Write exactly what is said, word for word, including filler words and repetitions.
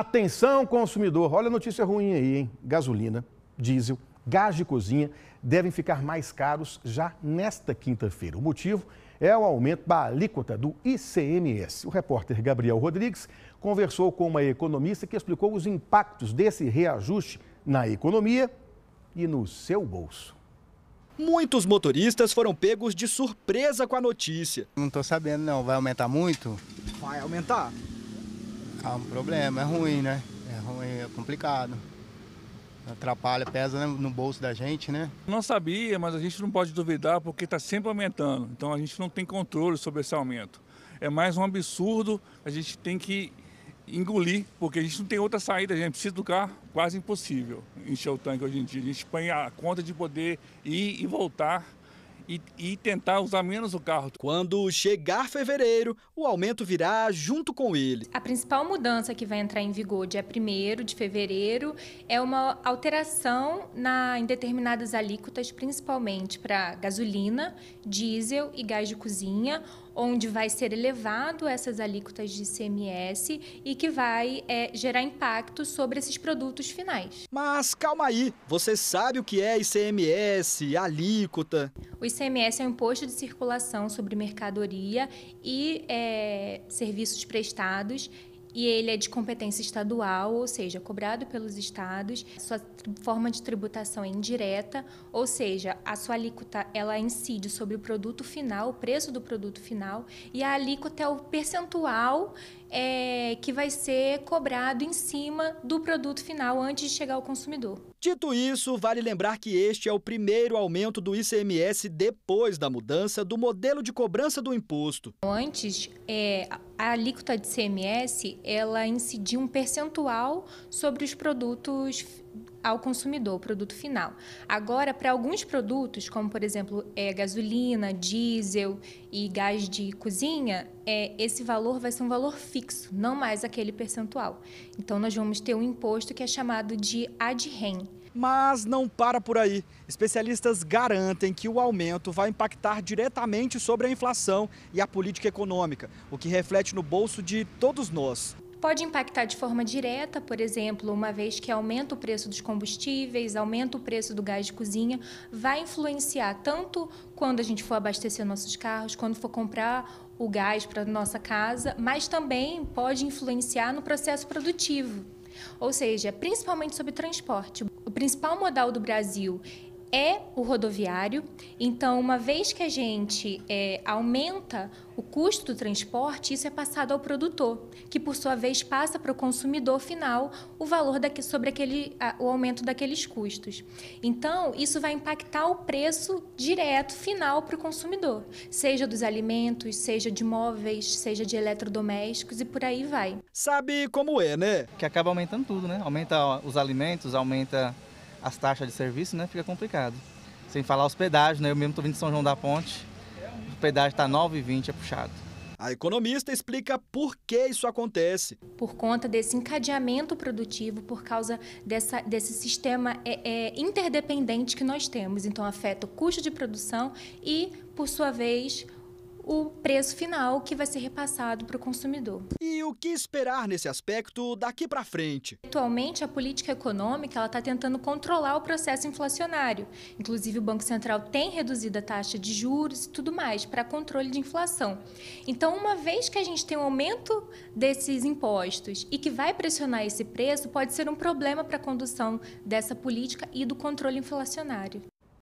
Atenção, consumidor, olha a notícia ruim aí, hein? Gasolina, diesel, gás de cozinha devem ficar mais caros já nesta quinta-feira. O motivo é o aumento da alíquota do I C M S. O repórter Gabriel Rodrigues conversou com uma economista que explicou os impactos desse reajuste na economia e no seu bolso. Muitos motoristas foram pegos de surpresa com a notícia. Não estou sabendo não, vai aumentar muito? Vai aumentar? É um problema, é ruim, né? É ruim, é complicado. Atrapalha, pesa no bolso da gente, né? Não sabia, mas a gente não pode duvidar porque está sempre aumentando. Então a gente não tem controle sobre esse aumento. É mais um absurdo, a gente tem que engolir, porque a gente não tem outra saída, a gente precisa do carro, quase impossível encher o tanque hoje em dia. A gente põe a conta de poder ir e voltar e, e tentar usar menos o carro. Quando chegar fevereiro, o aumento virá junto com ele. A principal mudança que vai entrar em vigor dia primeiro de fevereiro é uma alteração na, em determinadas alíquotas, principalmente para gasolina, diesel e gás de cozinha, onde vai ser elevado essas alíquotas de I C M S e que vai é, gerar impacto sobre esses produtos finais. Mas calma aí, você sabe o que é I C M S, alíquota? O I C M S é um imposto de circulação sobre mercadoria e é, serviços prestados, e ele é de competência estadual, ou seja, cobrado pelos estados. Sua forma de tributação é indireta, ou seja, a sua alíquota ela incide sobre o produto final, o preço do produto final, e a alíquota é o percentual é, que vai ser cobrado em cima do produto final antes de chegar ao consumidor. Dito isso, vale lembrar que este é o primeiro aumento do I C M S depois da mudança do modelo de cobrança do imposto. Antes, é, a alíquota de I C M S ela incidia um percentual sobre os produtos ao consumidor, o produto final. Agora, para alguns produtos, como por exemplo é, gasolina, diesel e gás de cozinha, é, esse valor vai ser um valor fixo, não mais aquele percentual. Então, nós vamos ter um imposto que é chamado de ad rem. Mas não para por aí. Especialistas garantem que o aumento vai impactar diretamente sobre a inflação e a política econômica, o que reflete no bolso de todos nós. Pode impactar de forma direta, por exemplo, uma vez que aumenta o preço dos combustíveis, aumenta o preço do gás de cozinha, vai influenciar tanto quando a gente for abastecer nossos carros, quando for comprar o gás para nossa casa, mas também pode influenciar no processo produtivo. Ou seja, principalmente sobre transporte. O principal modal do Brasil é o rodoviário, então uma vez que a gente é, aumenta o custo do transporte, isso é passado ao produtor, que por sua vez passa para o consumidor final o valor daqui, sobre aquele, a, o aumento daqueles custos. Então, isso vai impactar o preço direto final para o consumidor, seja dos alimentos, seja de móveis, seja de eletrodomésticos e por aí vai. Sabe como é, né? Que acaba aumentando tudo, né? Aumenta os alimentos, aumenta as taxas de serviço, né? Fica complicado. Sem falar hospedagem, né? Eu mesmo estou vindo de São João da Ponte, o hospedagem está nove reais e vinte centavos, é puxado. A economista explica por que isso acontece. Por conta desse encadeamento produtivo, por causa dessa, desse sistema é, é, interdependente que nós temos. Então, afeta o custo de produção e, por sua vez, o preço final que vai ser repassado para o consumidor. E o que esperar nesse aspecto daqui para frente? Atualmente, a política econômica ela está tentando controlar o processo inflacionário. Inclusive, o Banco Central tem reduzido a taxa de juros e tudo mais para controle de inflação. Então, uma vez que a gente tem um aumento desses impostos e que vai pressionar esse preço, pode ser um problema para a condução dessa política e do controle inflacionário.